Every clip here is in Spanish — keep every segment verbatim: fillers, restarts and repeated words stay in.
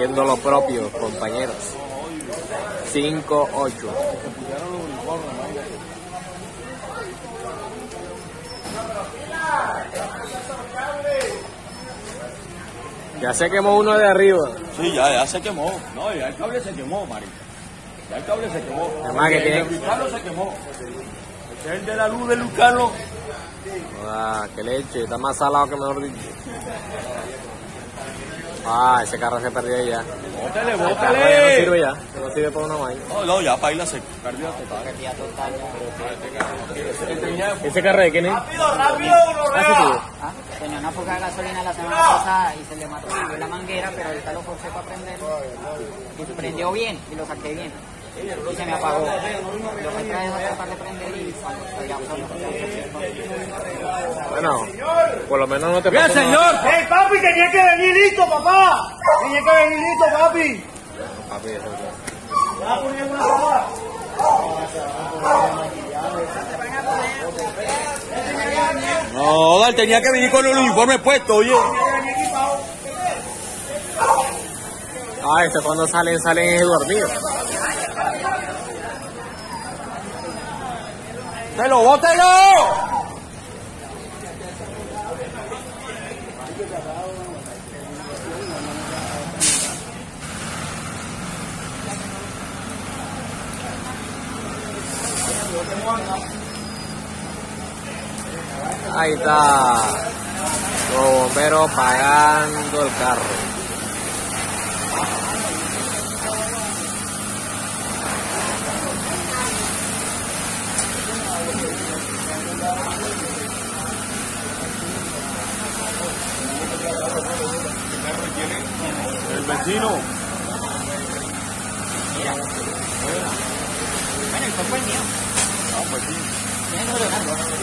haciendo lo propio, compañeros. cinco ocho. Ya se quemó uno de arriba. Sí, ya, ya se quemó. No, ya el cable se quemó, marica. Ya el cable se quemó. Además que tiene... El de Luis Carlos se quemó. Ese es el de la luz de Luis Carlos. Ah, qué leche, está más salado que mejor dicho. Ah, ese carro se perdió ya. Bótale, El carro bótale. ya no sirve ya, no sirve para una vaina. No, no, ya baila se perdió total. ¿Ese carro de quién es? Rápido, rápido, Ah, Ah, tenía una fuga de gasolina la semana pasada y se le mató la manguera, pero ahorita lo forcé para prenderlo. Y prendió bien y lo saqué bien. Y se me apagó. Lo que traje es tratar de prender y ya bueno, por lo menos no te Bien, pasó nada. señor. ¡Ey, papi, tenía que venir listo, papá! Tenía que venir listo, papi. Papi, eso es. ¿Vas a poner una cámara? No, Dal, tenía que venir con el uniforme puesto, oye. Ah, este cuando salen, salen dormidos. ¡Te lo bótelo! Ahí está. Los bomberos pagando el carro. El vecino. Bueno, el cuerpo es mío. Ah, pues sí. Tiene que Leonardo.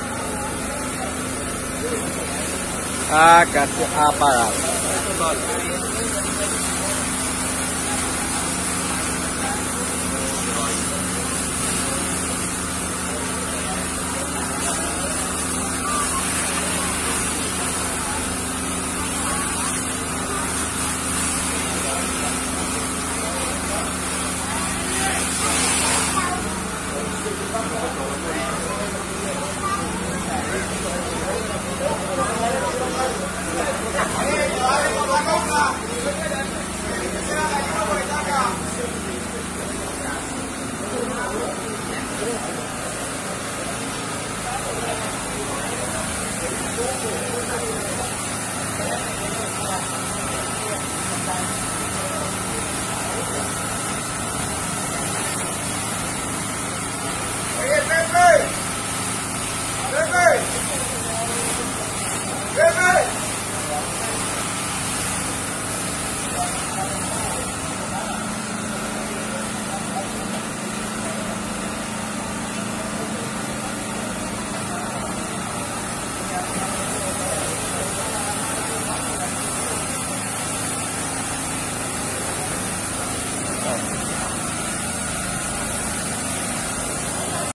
Ah, casi apagado.